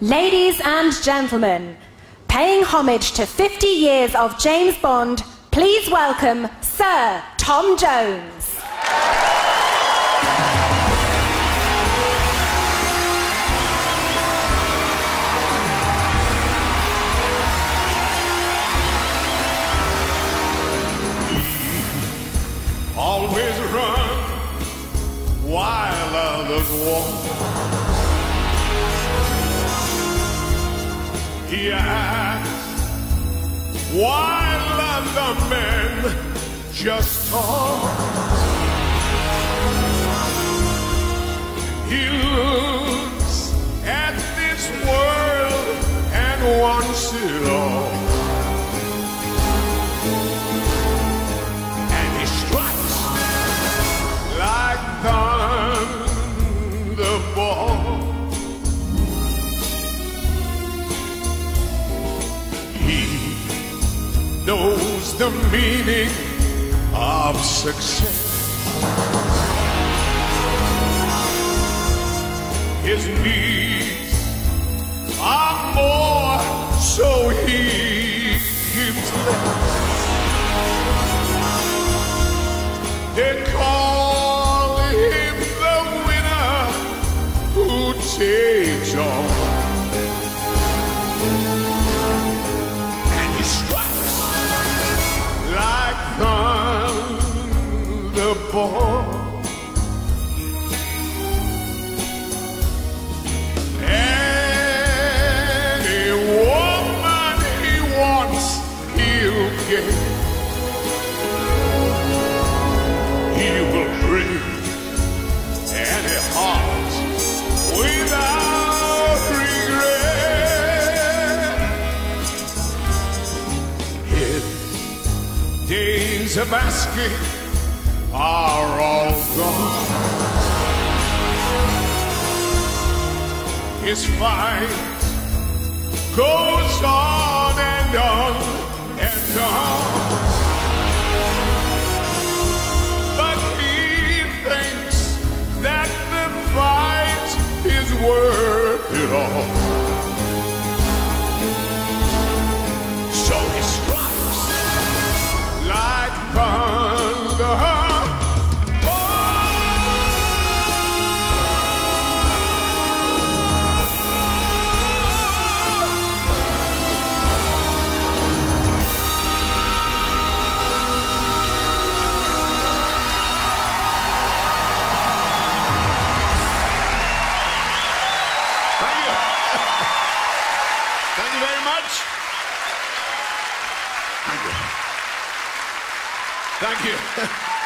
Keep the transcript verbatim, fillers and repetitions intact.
Ladies and gentlemen, paying homage to fifty years of James Bond, please welcome Sir Tom Jones. Always run while others walk. He acts while other men just talk. He looks at this world and wants it all. Thunderball. He knows the meaning of success. His needs are more, so he gives less. They call him the winner who takes all, and he strikes like Thunderball. Any woman he wants, he'll get. He will break any heart without regret. His days of asking are all gone. His fight goes on and on and on. Worth it all. So he strikes like thunder. Thank you very much. Thank you. Thank you.